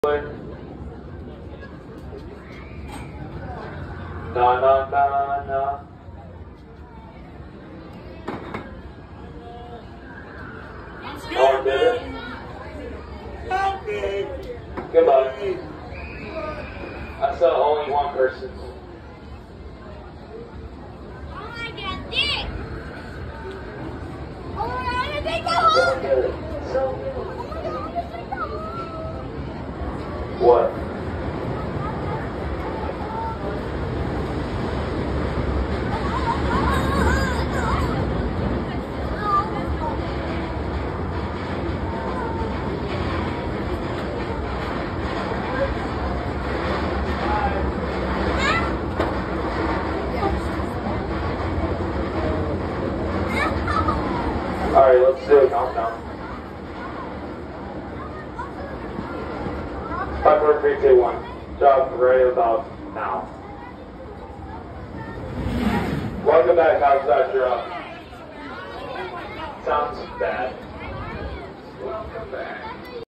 Na na na na. No one did it? Okay. Goodbye. I saw only one person. Oh my god, Dick! Oh my god, I'm gonna take the hole! What? Alright, let's do a countdown. 5, 4, 3, 2, 1. Job right about now. Welcome back, how's that drop? Sounds bad. Welcome back.